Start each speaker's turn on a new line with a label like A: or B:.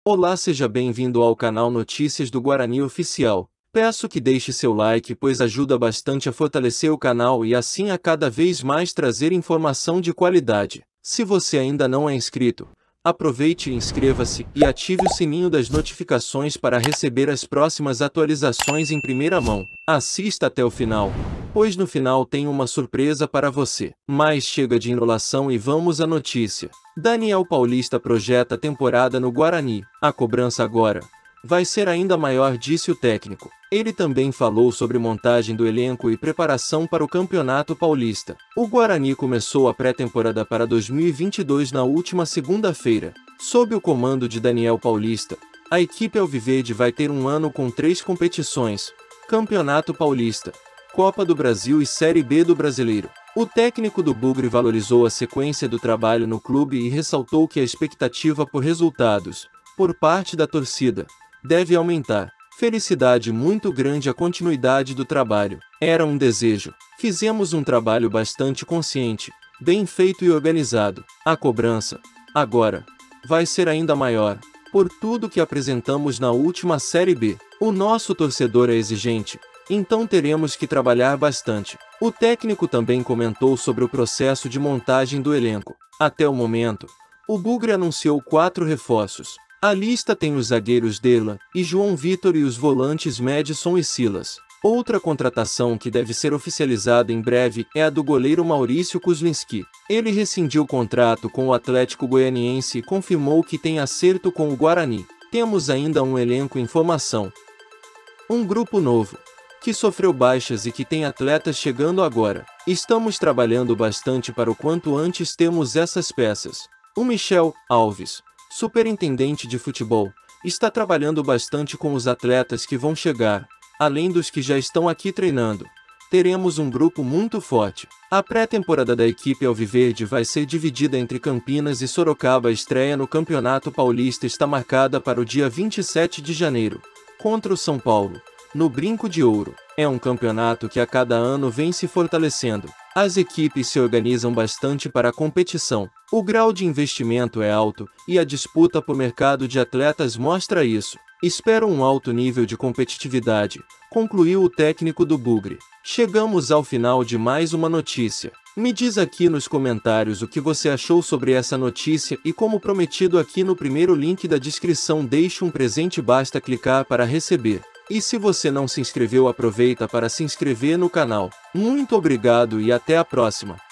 A: Olá, seja bem-vindo ao canal Notícias do Guarani Oficial. Peço que deixe seu like, pois ajuda bastante a fortalecer o canal e assim a cada vez mais trazer informação de qualidade. Se você ainda não é inscrito, aproveite e inscreva-se e ative o sininho das notificações para receber as próximas atualizações em primeira mão. Assista até o final, pois no final tem uma surpresa para você. Mas chega de enrolação e vamos à notícia. Daniel Paulista projeta temporada no Guarani. A cobrança agora vai ser ainda maior, disse o técnico. Ele também falou sobre montagem do elenco e preparação para o Campeonato Paulista. O Guarani começou a pré-temporada para 2022 na última segunda-feira. Sob o comando de Daniel Paulista, a equipe alviverde vai ter um ano com 3 competições: Campeonato Paulista, Copa do Brasil e Série B do Brasileiro. O técnico do Bugre valorizou a sequência do trabalho no clube e ressaltou que a expectativa por resultados, por parte da torcida, deve aumentar. Felicidade muito grande a continuidade do trabalho. Era um desejo. Fizemos um trabalho bastante consciente, bem feito e organizado. A cobrança, agora, vai ser ainda maior, por tudo que apresentamos na última Série B. O nosso torcedor é exigente, então teremos que trabalhar bastante. O técnico também comentou sobre o processo de montagem do elenco. Até o momento, o Bugre anunciou 4 reforços. A lista tem os zagueiros Dela e João Vitor e os volantes Madison e Silas. Outra contratação que deve ser oficializada em breve é a do goleiro Maurício Kuzlinski. Ele rescindiu o contrato com o Atlético Goianiense e confirmou que tem acerto com o Guarani. Temos ainda um elenco em formação. Um grupo novo, que sofreu baixas e que tem atletas chegando agora. Estamos trabalhando bastante para o quanto antes termos essas peças. O Michel Alves, superintendente de futebol, está trabalhando bastante com os atletas que vão chegar, além dos que já estão aqui treinando. Teremos um grupo muito forte. A pré-temporada da equipe alviverde vai ser dividida entre Campinas e Sorocaba. A estreia no Campeonato Paulista está marcada para o dia 27 de janeiro, contra o São Paulo, no Brinco de Ouro. É um campeonato que a cada ano vem se fortalecendo. As equipes se organizam bastante para a competição. O grau de investimento é alto e a disputa por mercado de atletas mostra isso. Espero um alto nível de competitividade, concluiu o técnico do Bugre. Chegamos ao final de mais uma notícia. Me diz aqui nos comentários o que você achou sobre essa notícia e, como prometido aqui no primeiro link da descrição, deixe um presente, basta clicar para receber. E se você não se inscreveu, aproveita para se inscrever no canal. Muito obrigado e até a próxima!